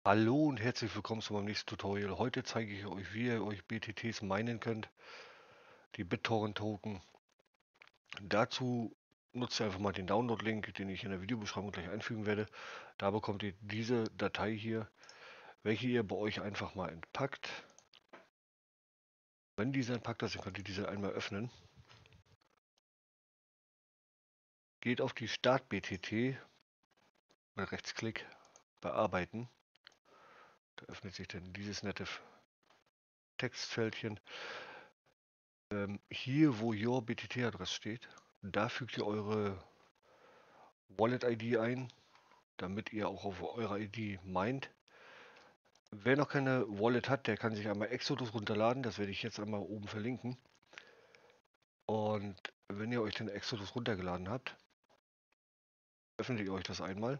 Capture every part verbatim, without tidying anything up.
Hallo und herzlich willkommen zu meinem nächsten Tutorial. Heute zeige ich euch, wie ihr euch B T Ts meinen könnt, die BitTorrent-Token. Dazu nutzt ihr einfach mal den Download-Link, den ich in der Videobeschreibung gleich einfügen werde. Da bekommt ihr diese Datei hier, welche ihr bei euch einfach mal entpackt. Wenn diese entpackt ist, dann könnt ihr diese einmal öffnen. Geht auf die Start-B T T, mit Rechtsklick, bearbeiten. Da öffnet sich dann dieses nette Textfeldchen. Ähm, hier, wo Your B T T-Adresse steht, da fügt ihr eure Wallet-I D ein, damit ihr auch auf eure I D meint. Wer noch keine Wallet hat, der kann sich einmal Exodus runterladen. Das werde ich jetzt einmal oben verlinken. Und wenn ihr euch den Exodus runtergeladen habt, öffnet ihr euch das einmal.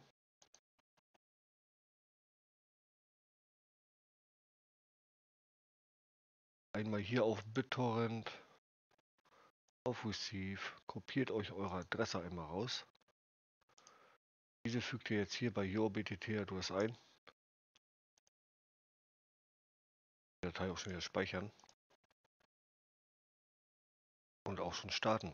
Einmal hier auf BitTorrent, auf Receive, kopiert euch eure Adresse einmal raus. Diese fügt ihr jetzt hier bei Your B T T-Adresse ein. Die Datei auch schon wieder speichern. Und auch schon starten.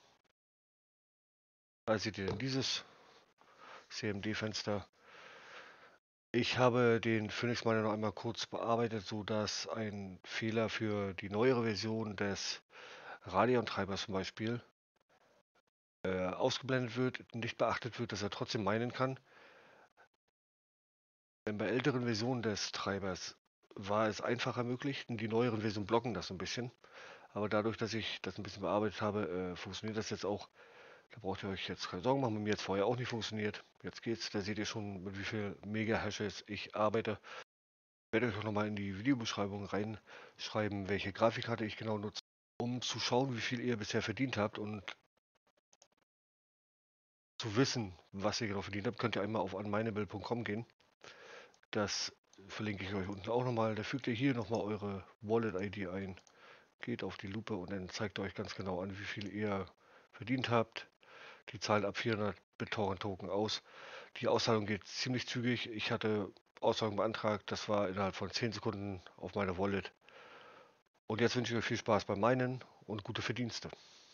Da seht ihr dann dieses C M D-Fenster. Ich habe den Phoenix Miner noch einmal kurz bearbeitet, sodass ein Fehler für die neuere Version des Radeon-Treibers zum Beispiel äh, ausgeblendet wird, nicht beachtet wird, dass er trotzdem meinen kann. Denn bei älteren Versionen des Treibers war es einfacher möglich, und die neueren Versionen blocken das so ein bisschen. Aber dadurch, dass ich das ein bisschen bearbeitet habe, äh, funktioniert das jetzt auch. Da braucht ihr euch jetzt keine Sorgen machen. Bei mir hat es vorher auch nicht funktioniert. Jetzt geht's. Da seht ihr schon, mit wie viel Mega-Hashes ich arbeite. Ich werde euch auch nochmal in die Videobeschreibung reinschreiben, welche Grafikkarte ich genau nutze, um zu schauen, wie viel ihr bisher verdient habt. Und zu wissen, was ihr genau verdient habt, könnt ihr einmal auf unmineable punkt com gehen. Das verlinke ich euch unten auch nochmal. Da fügt ihr hier nochmal eure Wallet-I D ein. Geht auf die Lupe und dann zeigt euch ganz genau an, wie viel ihr verdient habt. Die zahlen ab vierhundert BitTorrent-Token aus. Die Auszahlung geht ziemlich zügig. Ich hatte Auszahlung beantragt. Das war innerhalb von zehn Sekunden auf meiner Wallet. Und jetzt wünsche ich euch viel Spaß beim Meinen und gute Verdienste.